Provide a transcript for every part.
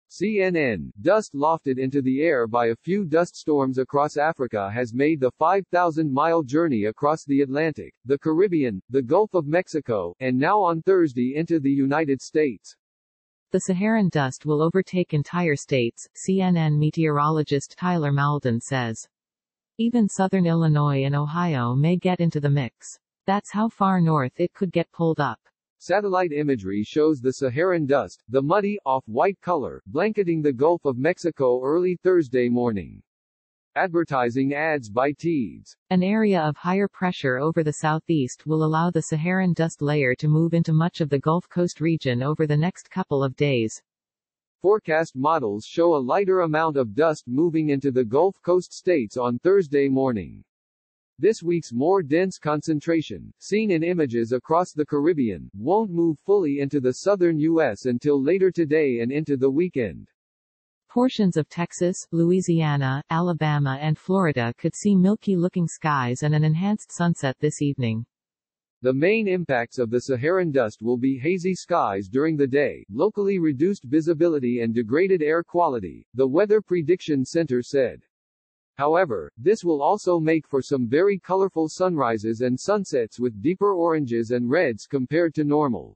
CNN, dust lofted into the air by a few dust storms across Africa has made the 5,000-mile journey across the Atlantic, the Caribbean, the Gulf of Mexico, and now on Thursday into the United States. The Saharan dust will overtake entire states, CNN meteorologist Tyler Maldon says. Even southern Illinois and Ohio may get into the mix. That's how far north it could get pulled up. Satellite imagery shows the Saharan dust, the muddy, off-white color, blanketing the Gulf of Mexico early Thursday morning. Advertising ads by Teads. An area of higher pressure over the southeast will allow the Saharan dust layer to move into much of the Gulf Coast region over the next couple of days. Forecast models show a lighter amount of dust moving into the Gulf Coast states on Thursday morning. This week's more dense concentration, seen in images across the Caribbean, won't move fully into the southern U.S. until later today and into the weekend. Portions of Texas, Louisiana, Alabama and Florida could see milky-looking skies and an enhanced sunset this evening. The main impacts of the Saharan dust will be hazy skies during the day, locally reduced visibility and degraded air quality, the Weather Prediction Center said. However, this will also make for some very colorful sunrises and sunsets with deeper oranges and reds compared to normal.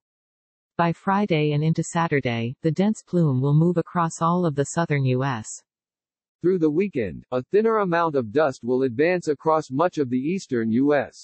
By Friday and into Saturday, the dense plume will move across all of the southern U.S. Through the weekend, a thinner amount of dust will advance across much of the eastern U.S.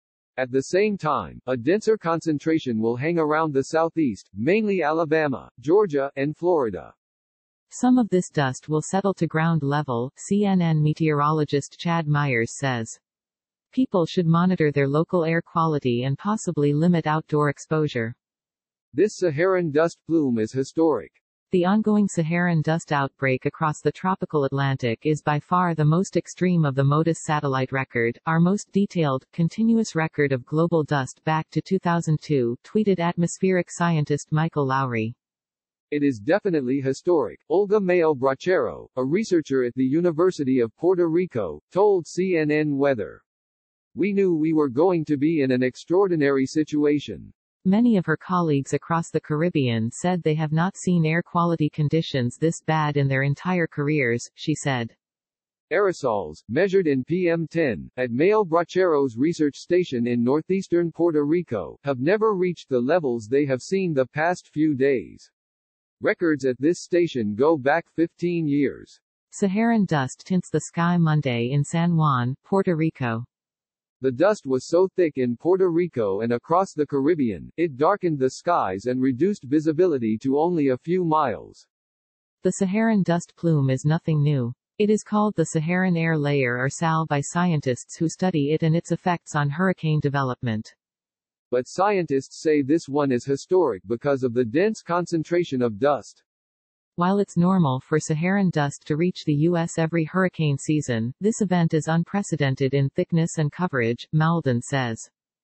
At the same time, a denser concentration will hang around the southeast, mainly Alabama, Georgia, and Florida. Some of this dust will settle to ground level, CNN meteorologist Chad Myers says. People should monitor their local air quality and possibly limit outdoor exposure. This Saharan dust plume is historic. The ongoing Saharan dust outbreak across the tropical Atlantic is by far the most extreme of the MODIS satellite record, our most detailed, continuous record of global dust back to 2002, tweeted atmospheric scientist Michael Lowry. It is definitely historic, Olga Mayo Bracero, a researcher at the University of Puerto Rico, told CNN Weather. We knew we were going to be in an extraordinary situation. Many of her colleagues across the Caribbean said they have not seen air quality conditions this bad in their entire careers, she said. Aerosols, measured in PM10, at Mayo Bracero's research station in northeastern Puerto Rico, have never reached the levels they have seen the past few days. Records at this station go back 15 years. Saharan dust tints the sky Monday in San Juan, Puerto Rico. The dust was so thick in Puerto Rico and across the Caribbean, it darkened the skies and reduced visibility to only a few miles. The Saharan dust plume is nothing new. It is called the Saharan air layer or SAL by scientists who study it and its effects on hurricane development. But scientists say this one is historic because of the dense concentration of dust. While it's normal for Saharan dust to reach the U.S. every hurricane season, this event is unprecedented in thickness and coverage, Maldon says.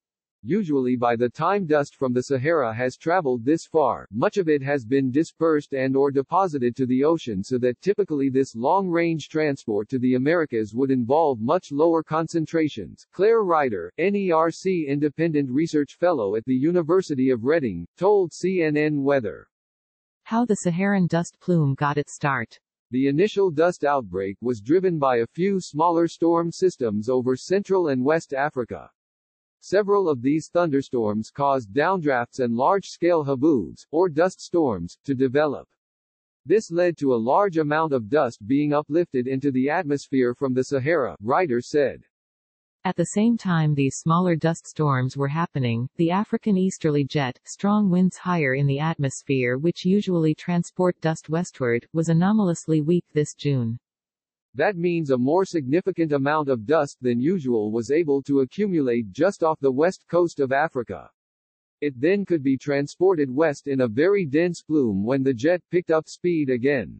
Usually by the time dust from the Sahara has traveled this far, much of it has been dispersed and/or deposited to the ocean, so that typically this long-range transport to the Americas would involve much lower concentrations. Claire Ryder, NERC Independent Research Fellow at the University of Reading, told CNN Weather. How the Saharan dust plume got its start. The initial dust outbreak was driven by a few smaller storm systems over Central and West Africa. Several of these thunderstorms caused downdrafts and large-scale haboobs, or dust storms, to develop. This led to a large amount of dust being uplifted into the atmosphere from the Sahara, Ryder said. At the same time these smaller dust storms were happening, the African easterly jet, strong winds higher in the atmosphere which usually transport dust westward, was anomalously weak this June. That means a more significant amount of dust than usual was able to accumulate just off the west coast of Africa. It then could be transported west in a very dense plume when the jet picked up speed again.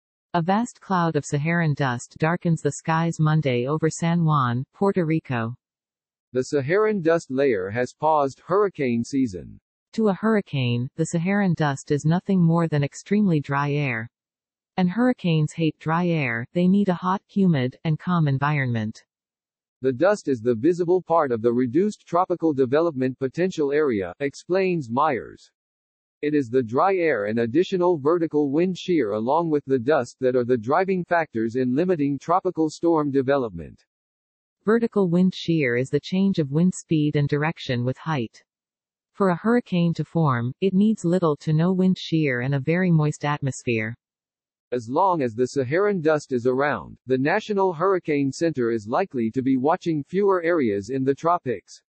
A vast cloud of Saharan dust darkens the skies Monday over San Juan, Puerto Rico. The Saharan dust layer has paused hurricane season. To a hurricane, the Saharan dust is nothing more than extremely dry air. And hurricanes hate dry air, they need a hot, humid, and calm environment. The dust is the visible part of the reduced tropical development potential area, explains Myers. It is the dry air and additional vertical wind shear along with the dust that are the driving factors in limiting tropical storm development. Vertical wind shear is the change of wind speed and direction with height. For a hurricane to form, it needs little to no wind shear and a very moist atmosphere. As long as the Saharan dust is around, the National Hurricane Center is likely to be watching fewer areas in the tropics.